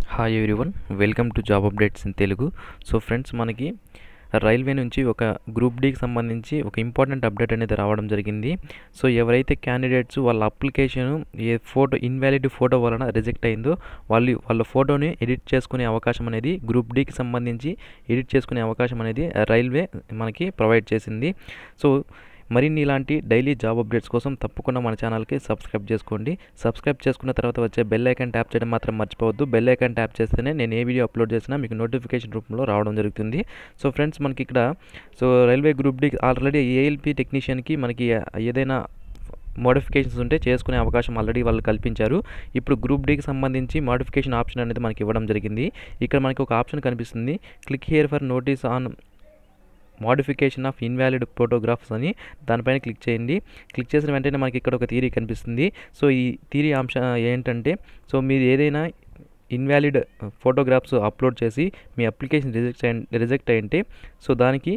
Hi everyone, welcome to job updates in Telugu. So friends, మనకి railway నుంచి ఒక group డీకి సంబంధించి ఒక ఇంపార్టెంట్ అప్డేట్ అనేది రావడం జరిగింది. సో ఎవరైతే క్యాండిడేట్స్ వాళ్ళ అప్లికేషన్ ఇన్వాలిడ్ ఫోటో వలన రిజెక్ట్ అయిందో వాళ్ళ ఫోటోని ఎడిట్ చేసుకునే అవకాశం అనేది గ్రూప్ డీకి సంబంధించి ఎడిట్ చేసుకునే అవకాశం అనేది రైల్వే మనకి ప్రొవైడ్ చేసింది. సో మరిన్ని ఇలాంటి డైలీ జాబ్ అప్డేట్స్ కోసం తప్పకుండా మన ఛానల్కి సబ్స్క్రైబ్ చేసుకోండి. సబ్స్క్రైబ్ చేసుకున్న తర్వాత వచ్చే బెల్ ఐకాన్ ట్యాప్ చేయడం మాత్రం మర్చిపోవద్దు. బెల్ ఐకాన్ ట్యాప్ చేస్తేనే నేను ఏ వీడియో అప్లోడ్ చేసినా మీకు నోటిఫికేషన్ రూపంలో రావడం జరుగుతుంది. సో ఫ్రెండ్స్, మనకి ఇక్కడ railway group D already ALP టెక్నీషియన్కి మనకి ఏదైనా మోడిఫికేషన్స్ ఉంటే చేసుకునే అవకాశం ఆల్రెడీ వాళ్ళు కల్పించారు. ఇప్పుడు గ్రూప్ డీకి సంబంధించి మోడిఫికేషన్ ఆప్షన్ అనేది మనకి ఇవ్వడం జరిగింది. ఇక్కడ మనకి ఒక ఆప్షన్ కనిపిస్తుంది, click here for notice on modification of invalid photographs అని. దానిపైన క్లిక్ చేయండి. క్లిక్ చేసిన వెంటనే మనకి ఇక్కడ ఒక థియరీ కనిపిస్తుంది. సో ఈ థియరీ అంశం ఏంటంటే, సో మీరు ఏదైనా ఇన్వాలిడ్ ఫోటోగ్రాఫ్స్ అప్లోడ్ చేసి మీ అప్లికేషన్ రిజెక్ట్ అయింటే సో దానికి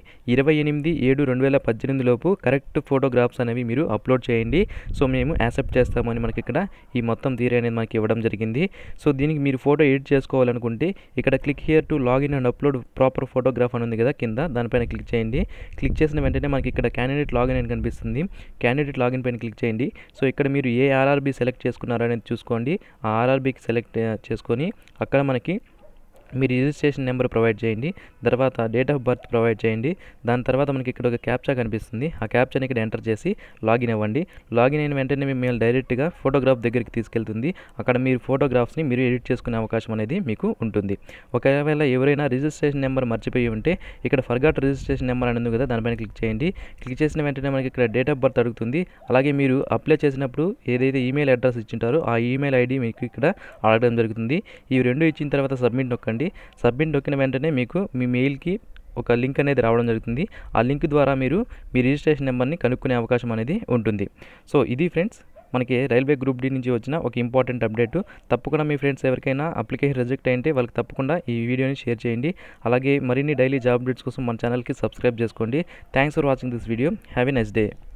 28/7/2018 లోపు కరెక్ట్ ఫోటోగ్రాఫ్స్ అనేవి మీరు అప్లోడ్ చేయండి. సో మేము యాక్సెప్ట్ చేస్తామని మనకి ఇక్కడ ఈ మొత్తం థియరీ అనేది మనకి ఇవ్వడం జరిగింది. సో దీనికి మీరు ఫోటో ఎడిట్ చేసుకోవాలనుకుంటే ఇక్కడ click here to login and upload proper photograph అని ఉంది కదా కింద, దానిపైన క్లిక్ చేయండి. క్లిక్ చేసిన వెంటనే మనకి ఇక్కడ క్యాండిడేట్ లాగిన్ అని కనిపిస్తుంది. క్యాండిడేట్ లాగిన్ పైన క్లిక్ చేయండి. సో ఇక్కడ మీరు ఏ ఆర్ఆర్బీ సెలెక్ట్ చేసుకున్నారనేది చూసుకోండి. ఆ ఆర్ఆర్బీకి సెలెక్ట్ చేసుకొని అక్కడ మనకి మీ రిజిస్ట్రేషన్ నెంబర్ ప్రొవైడ్ చేయండి. తర్వాత డేట్ ఆఫ్ బర్త్ ప్రొవైడ్ చేయండి. దాని తర్వాత మనకి ఇక్కడ ఒక క్యాప్చా కనిపిస్తుంది. ఆ క్యాప్చాని ఇక్కడ ఎంటర్ చేసి లాగిన్ అవ్వండి. లాగిన్ అయిన వెంటనే మిమ్మల్ని డైరెక్ట్గా ఫోటోగ్రాఫ్ దగ్గరికి తీసుకెళ్తుంది. అక్కడ మీరు ఫోటోగ్రాఫ్స్ని మీరు ఎడిట్ చేసుకునే అవకాశం అనేది మీకు ఉంటుంది. ఒకవేళ ఎవరైనా రిజిస్ట్రేషన్ నెంబర్ మర్చిపోయి ఉంటే ఇక్కడ ఫర్గాట్ రిజిస్ట్రేషన్ నెంబర్ అని ఉంది కదా, దానిపైన క్లిక్ చేయండి. క్లిక్ చేసిన వెంటనే మనకి ఇక్కడ డేట్ ఆఫ్ బర్త్ అడుగుతుంది. అలాగే మీరు అప్లై చేసినప్పుడు ఏదైతే ఈమెయిల్ అడ్రస్ ఇచ్చింటారో ఆ ఈమెయిల్ ఐడి మీకు ఇక్కడ అడగడం జరుగుతుంది. ఇవి రెండు ఇచ్చిన తర్వాత సబ్మిట్ నొక్కండి. సబ్మిట్ నొక్కిన వెంటనే మీకు మీ మెయిల్కి ఒక లింక్ అనేది రావడం జరుగుతుంది. ఆ లింక్ ద్వారా మీరు మీ రిజిస్ట్రేషన్ నెంబర్ని కనుక్కునే అవకాశం అనేది ఉంటుంది. సో ఇది ఫ్రెండ్స్, మనకి రైల్వే గ్రూప్ డి నుంచి వచ్చిన ఒక ఇంపార్టెంట్ అప్డేట్. తప్పకుండా మీ ఫ్రెండ్స్ ఎవరికైనా అప్లికేషన్ రిజెక్ట్ అయింటే వాళ్ళకి తప్పకుండా ఈ వీడియోని షేర్ చేయండి. అలాగే మరిన్ని డైలీ జాబ్ అప్డేట్స్ కోసం మన ఛానల్కి సబ్స్క్రైబ్ చేసుకోండి. Thanks for watching this video. Have a nice day.